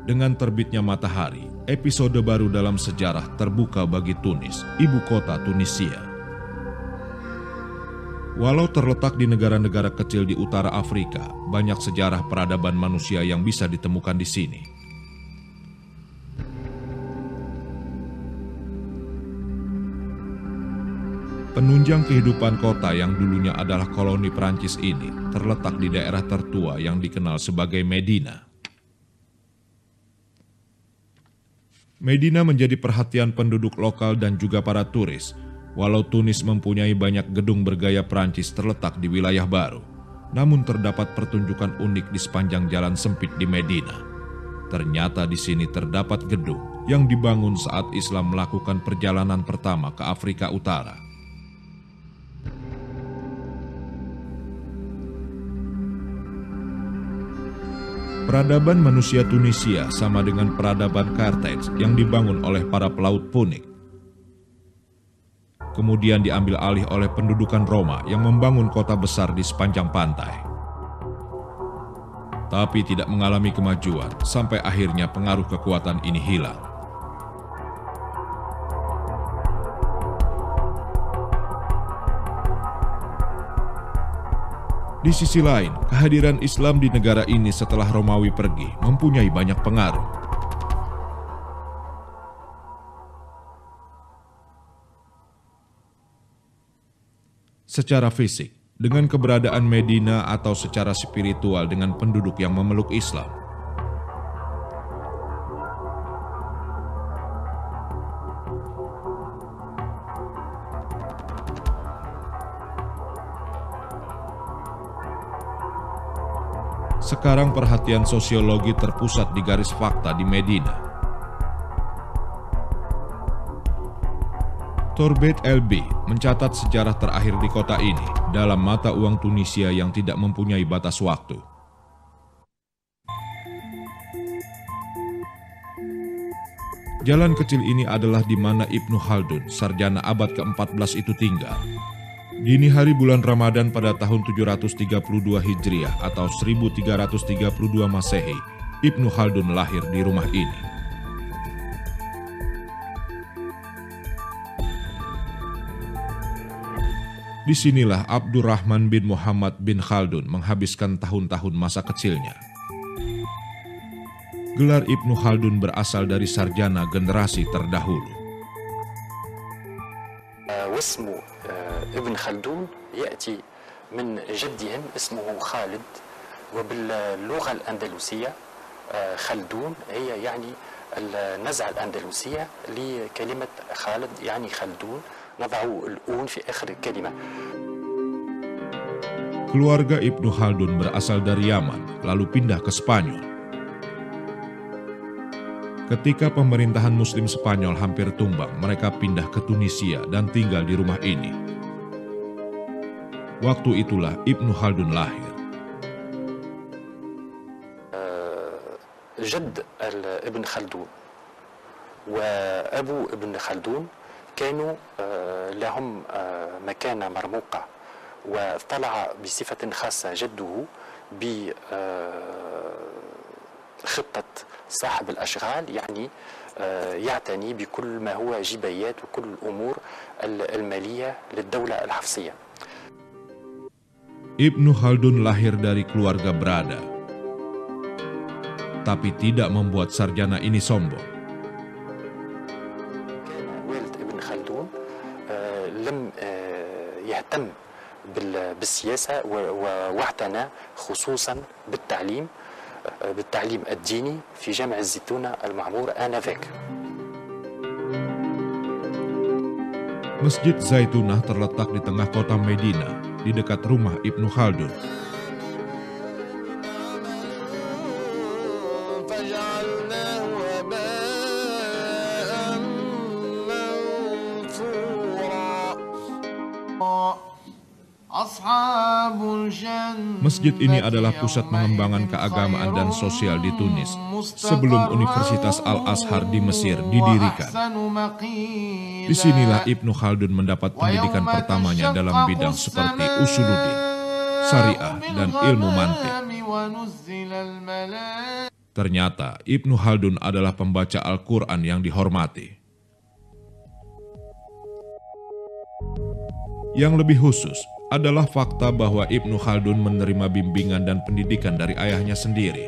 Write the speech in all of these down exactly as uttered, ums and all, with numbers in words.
Dengan terbitnya matahari, episode baru dalam sejarah terbuka bagi Tunis, ibu kota Tunisia. Walau terletak di negara-negara kecil di utara Afrika, banyak sejarah peradaban manusia yang bisa ditemukan di sini. Penunjang kehidupan kota yang dulunya adalah koloni Perancis ini terletak di daerah tertua yang dikenal sebagai Medina. Medina menjadi perhatian penduduk lokal dan juga para turis. Walau Tunis mempunyai banyak gedung bergaya Perancis terletak di wilayah baru, namun terdapat pertunjukan unik di sepanjang jalan sempit di Medina. Ternyata di sini terdapat gedung yang dibangun saat Islam melakukan perjalanan pertama ke Afrika Utara. Peradaban manusia Tunisia sama dengan peradaban Carthage yang dibangun oleh para pelaut Punik. Kemudian diambil alih oleh pendudukan Roma yang membangun kota besar di sepanjang pantai. Tapi tidak mengalami kemajuan sampai akhirnya pengaruh kekuatan ini hilang. Di sisi lain, kehadiran Islam di negara ini setelah Romawi pergi mempunyai banyak pengaruh. Secara fisik, dengan keberadaan Medina atau secara spiritual dengan penduduk yang memeluk Islam. Sekarang perhatian sosiologi terpusat di garis fakta di Medina. Torbet Elbi mencatat sejarah terakhir di kota ini dalam mata uang Tunisia yang tidak mempunyai batas waktu. Jalan kecil ini adalah di mana Ibnu Khaldun, sarjana abad keempat belas itu tinggal. Dini hari bulan Ramadan pada tahun tujuh ratus tiga puluh dua Hijriah atau seribu tiga ratus tiga puluh dua Masehi, Ibnu Khaldun lahir di rumah ini. Disinilah Abdurrahman bin Muhammad bin Khaldun menghabiskan tahun-tahun masa kecilnya. Gelar Ibnu Khaldun berasal dari sarjana generasi terdahulu. واسمه ابن خلدون يأتي من جدهم اسمه خالد، وباللغة الأندلسية خلدون هي يعني النزعة الأندلسية لكلمة خالد يعني خلدون، نضع الأون في آخر الكلمة. Keluarga Ibnu Khaldun berasal dari Yaman, lalu pindah ke Spanyol. Ketika pemerintahan Muslim Spanyol hampir tumbang, mereka pindah ke Tunisia dan tinggal di rumah ini. Waktu itulah Ibnu Khaldun lahir. جد ابن خلدون وأبو ابن خلدون كانوا لهم مكانة مرموقة، وطلع بصفة خاصة جده بخطة صاحب الأشغال، يعني يعتني بكل ما هو جبايات وكل الأمور المالية للدولة الحفصية. Ibnu Khaldun lahir dari keluarga berada, tapi tidak membuat sarjana ini sombong. والد ابن خلدون لم يهتم بالسياسة واعتنى خصوصا بالتعليم بالتعليم الديني في جامع الزيتونة المعمور آنذاك. Masjid Zaitunah terletak di tengah kota Medina, di dekat rumah Ibnu Khaldun. Masjid ini adalah pusat pengembangan keagamaan dan sosial di Tunis sebelum Universitas Al-Azhar di Mesir didirikan. Disinilah Ibnu Khaldun mendapat pendidikan pertamanya dalam bidang seperti usuluddin, syariah, dan ilmu mantiq. Ternyata Ibnu Khaldun adalah pembaca Al-Quran yang dihormati. Yang lebih khusus adalah fakta bahwa Ibnu Khaldun menerima bimbingan dan pendidikan dari ayahnya sendiri.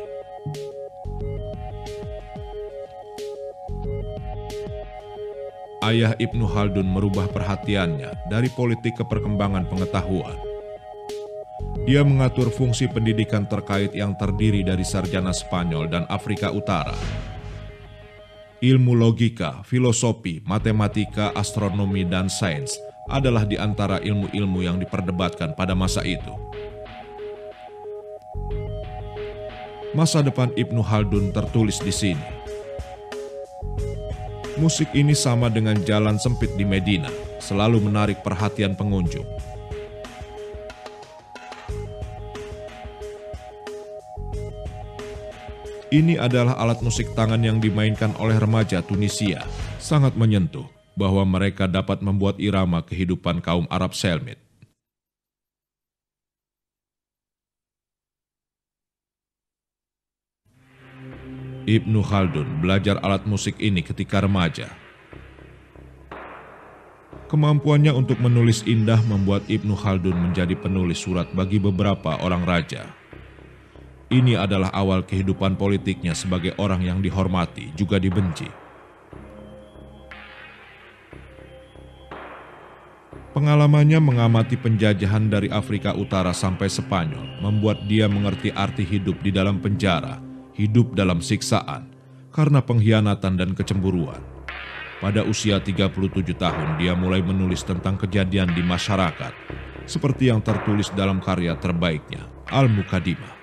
Ayah Ibnu Khaldun merubah perhatiannya dari politik ke perkembangan pengetahuan. Dia mengatur fungsi pendidikan terkait yang terdiri dari sarjana Spanyol dan Afrika Utara. Ilmu logika, filosofi, matematika, astronomi, dan sains adalah di antara ilmu-ilmu yang diperdebatkan pada masa itu. Masa depan Ibnu Khaldun tertulis di sini. Musik ini sama dengan jalan sempit di Medina, selalu menarik perhatian pengunjung. Ini adalah alat musik tangan yang dimainkan oleh remaja Tunisia, sangat menyentuh bahwa mereka dapat membuat irama kehidupan kaum Arab Selmit. Ibnu Khaldun belajar alat musik ini ketika remaja. Kemampuannya untuk menulis indah membuat Ibnu Khaldun menjadi penulis surat bagi beberapa orang raja. Ini adalah awal kehidupan politiknya sebagai orang yang dihormati juga dibenci. Pengalamannya mengamati penjajahan dari Afrika Utara sampai Spanyol membuat dia mengerti arti hidup di dalam penjara, hidup dalam siksaan, karena pengkhianatan dan kecemburuan. Pada usia tiga puluh tujuh tahun, dia mulai menulis tentang kejadian di masyarakat, seperti yang tertulis dalam karya terbaiknya, Al-Muqaddimah.